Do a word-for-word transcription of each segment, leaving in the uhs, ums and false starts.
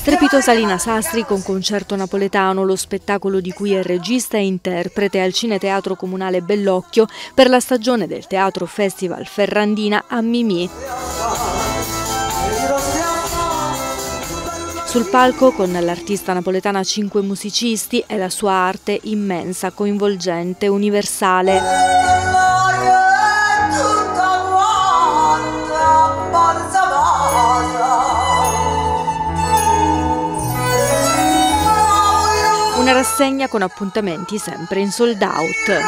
Strepitosa Lina Sastri con concerto napoletano, lo spettacolo di cui è regista e interprete al Cineteatro Comunale Bellocchio per la stagione del Teatro Festival Ferrandina a Mimì. Sul palco con l'artista napoletana cinque musicisti e la sua arte immensa, coinvolgente, universale. Una rassegna con appuntamenti sempre in sold out.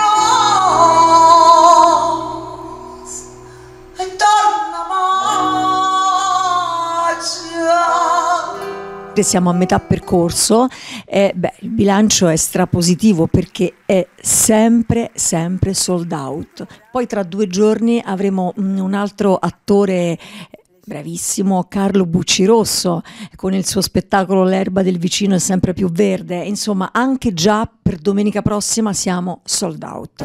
Siamo a metà percorso e beh, il bilancio è strapositivo perché è sempre sempre sold out. Poi tra due giorni avremo un altro attore bravissimo, Carlo Buccirosso, con il suo spettacolo L'erba del vicino è sempre più verde. Insomma, anche già per domenica prossima siamo sold out.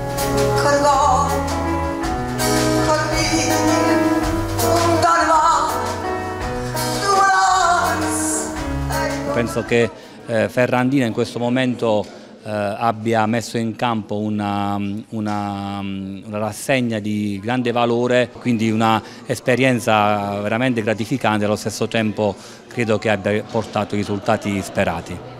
Penso che eh, Ferrandina in questo momento eh, abbia messo in campo una, una, una rassegna di grande valore, quindi una esperienza veramente gratificante e allo stesso tempo credo che abbia portato i risultati sperati.